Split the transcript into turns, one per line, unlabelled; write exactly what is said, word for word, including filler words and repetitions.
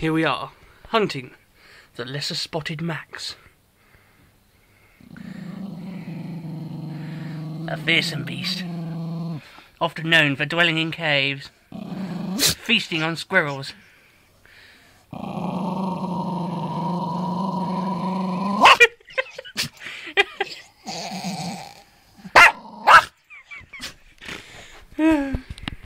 Here we are, hunting the lesser spotted Max. A fearsome beast, often known for dwelling in caves, feasting on squirrels,